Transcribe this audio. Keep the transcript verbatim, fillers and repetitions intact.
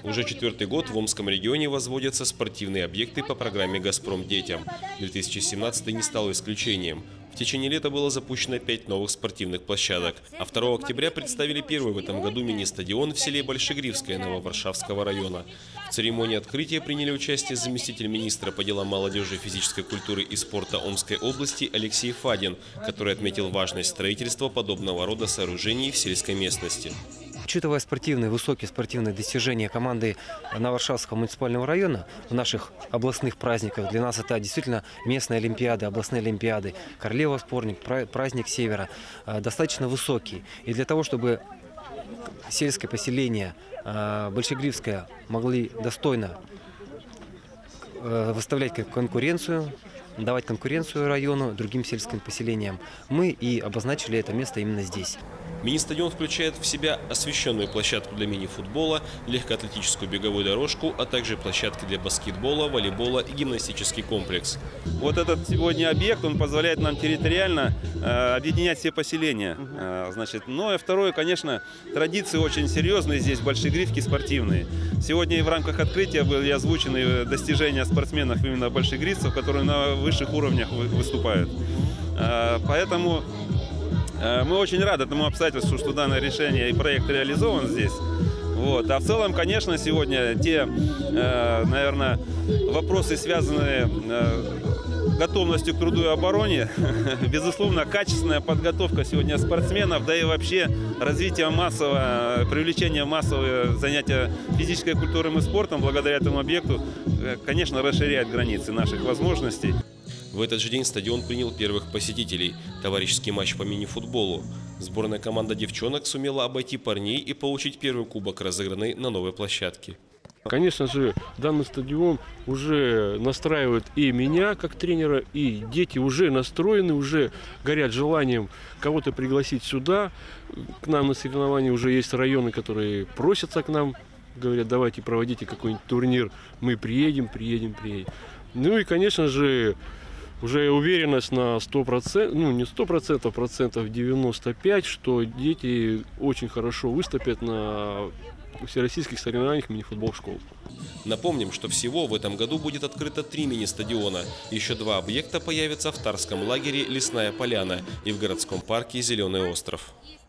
Уже четвертый год в Омском регионе возводятся спортивные объекты по программе «Газпром детям». две тысячи семнадцатый не стал исключением. В течение лета было запущено пять новых спортивных площадок. А второго октября представили первый в этом году мини-стадион в селе Большегривское Нововаршавского района. В церемонии открытия приняли участие заместитель министра по делам молодежи, физической культуры и спорта Омской области Алексей Фадин, который отметил важность строительства подобного рода сооружений в сельской местности. Учитывая спортивные, высокие спортивные достижения команды Нововаршавского муниципального района в наших областных праздниках, для нас это действительно местные олимпиады, областные олимпиады, Королева спорник, праздник Севера, достаточно высокие. И для того, чтобы сельское поселение Большегривское могли достойно выставлять конкуренцию, давать конкуренцию району, другим сельским поселениям, мы и обозначили это место именно здесь. Мини-стадион включает в себя освещенную площадку для мини-футбола, легкоатлетическую беговую дорожку, а также площадки для баскетбола, волейбола и гимнастический комплекс. Вот этот сегодня объект, он позволяет нам территориально э, объединять все поселения. Э, значит, ну и второе, конечно, традиции очень серьезные здесь, большегривки спортивные. Сегодня и в рамках открытия были озвучены достижения спортсменов именно большегривцев, которые на высших уровнях выступают. Э, поэтому мы очень рады этому обстоятельству, что данное решение и проект реализован здесь. Вот. А в целом, конечно, сегодня те, э, наверное, вопросы, связанные с готовностью к труду и обороне, безусловно, качественная подготовка сегодня спортсменов, да и вообще развитие массового, привлечение массового занятия физической культурой и спортом благодаря этому объекту, конечно, расширяет границы наших возможностей. В этот же день стадион принял первых посетителей. Товарищеский матч по мини-футболу. Сборная команда девчонок сумела обойти парней и получить первый кубок, разыгранный на новой площадке. Конечно же, данный стадион уже настраивает и меня как тренера, и дети уже настроены, уже горят желанием кого-то пригласить сюда. К нам на соревнования уже есть районы, которые просятся к нам, говорят, давайте проводите какой-нибудь турнир, мы приедем, приедем, приедем. Ну и, конечно же, уже уверенность на сто процентов, ну не сто процентов, процентов девяносто пять, что дети очень хорошо выступят на всероссийских соревнованиях мини-футбол школ. Напомним, что всего в этом году будет открыто три мини-стадиона. Еще два объекта появятся в Тарском лагере «Лесная поляна» и в городском парке «Зеленый остров».